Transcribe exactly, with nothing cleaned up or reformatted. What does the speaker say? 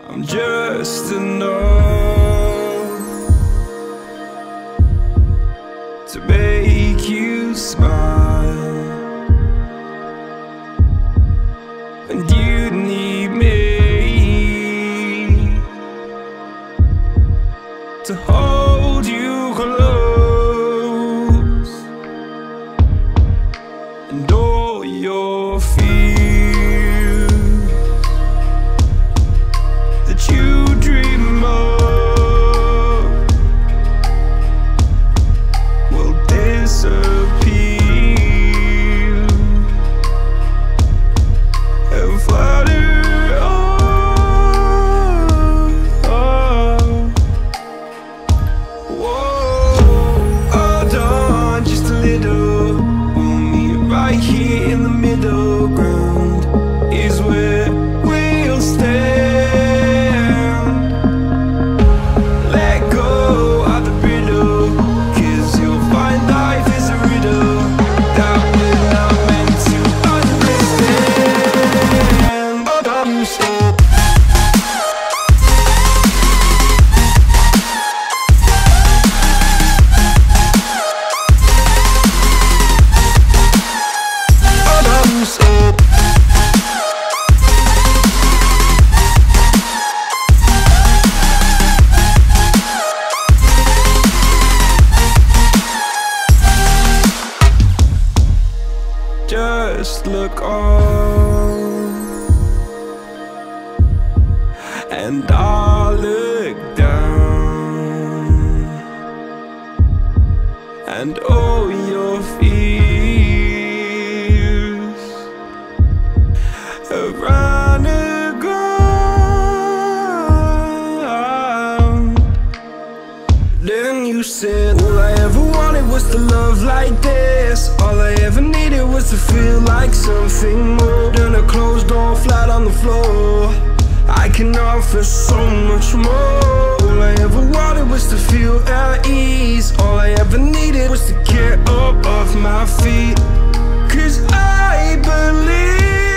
I'm just enough to make you smile, and you need me to hold you close, and all your fears that you dream of will disappear and flutter on. Whoa, hold on just a little. We'll meet right here in the middle ground is where we'll stand. Just look on, and I'll look down, and all your fears have run aground. Then you said, all I ever wanted was to love like this. All I ever needed was to feel like something more than a closed door flat on the floor. I can offer so much more. All I ever wanted was to feel at ease. All I ever needed was to get up off my feet. 'Cause I believe